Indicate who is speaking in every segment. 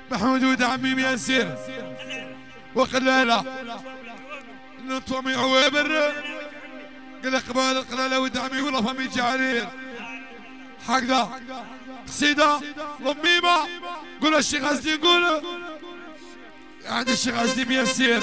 Speaker 1: محمود ودعمي ميسير وقلالة نطمي عوابر قل قبال القلالة ودعمي ولا فمي جعرير هكذا قصيدة ضميمة قول الشيخ غزدي قول عند الشيخ غزدي ميسير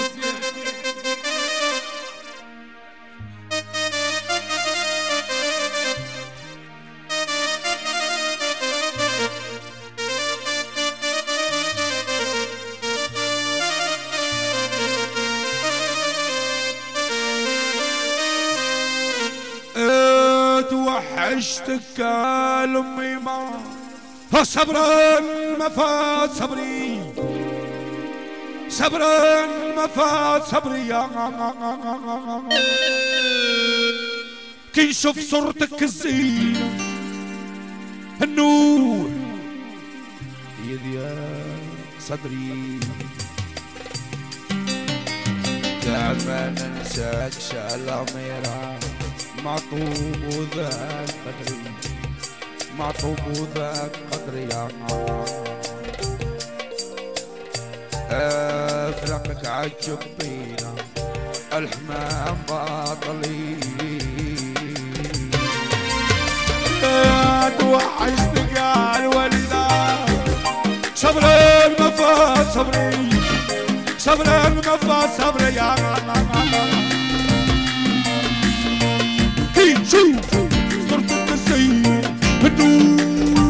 Speaker 1: توحشتك لأمي ما صبرا ما فات صبري صبرا ما فات صبري كي نشوف صورتك الزين النور يضيق صدري دائما ننساك شالاميرا معطوب ذاك قدري معطوب ذاك قدري يا افرقك عجب بينا الحمام باطلي توحشتك يا الوالدة صبرا ما فات صبري صبرا ما فات صبري يا شوف صرت السيد بدون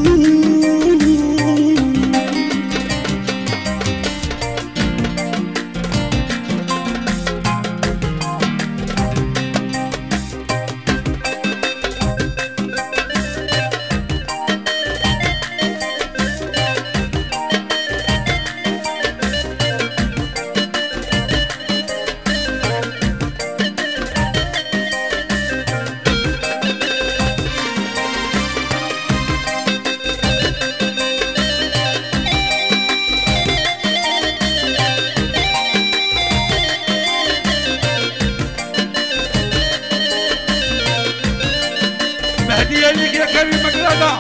Speaker 1: هدية لك يا كريم مقلادة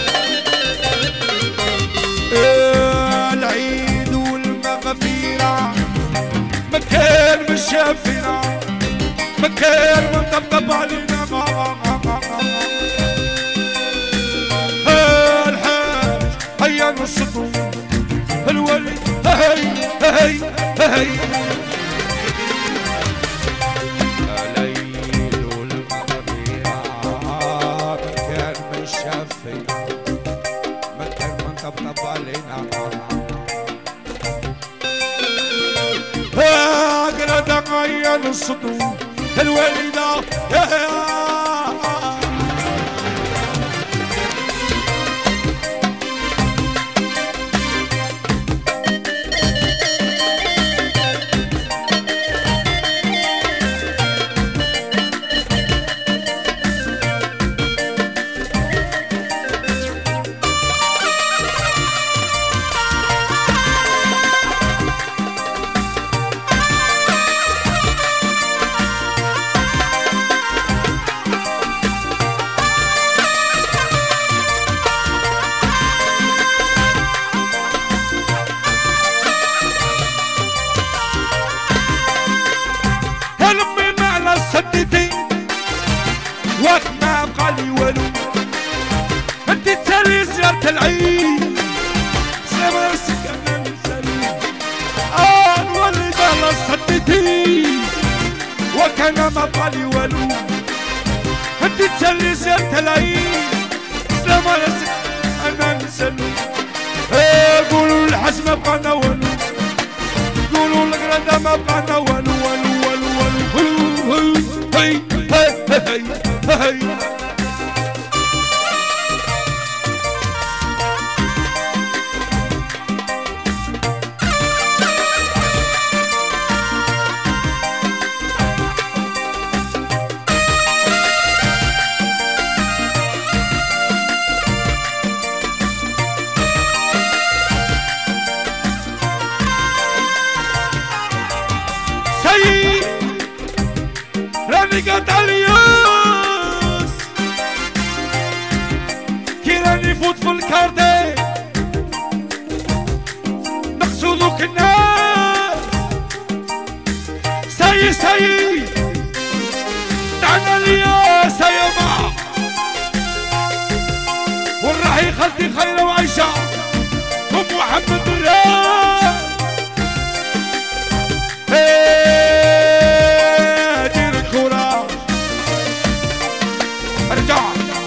Speaker 1: العيد والمغفرة مكان مش شافنا مكان مطبطب علينا الحاج هيا نصطو الولي هي هي هي طبطب علينا قلنا غير الصدور الوالدة وقت ما قالي ولو انت تسالي زيارة العيد سلام راسك انا نسالي نولد على صدتي وكان ما قالي ولو انت تسالي زيارة العيد سلام راسك انا نسالي قولوا الحج ما بقانا ولو قولوا القرادة ما بقانا ولو ولو ولو ولو هي هي هي سيد راني قتاليوس كي راني فوت في الكارتي كنا سي دعنا ليا سيما والراحي خلتي خير وعيشة ام محمد الراب دير الكورة ارجع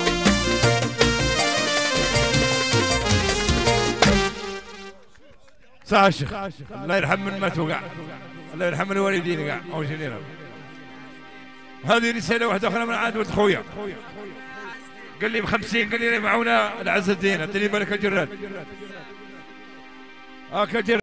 Speaker 1: ساعة الشيخ الله يرحم من مات وقع الله يرحم الوالدين قاع او شنو. هذه رسالة واحدة أخرى من عاد ولد خويا قال لي ب50 قال لي معونا العز الدين اعطيني بالك الجراد هاك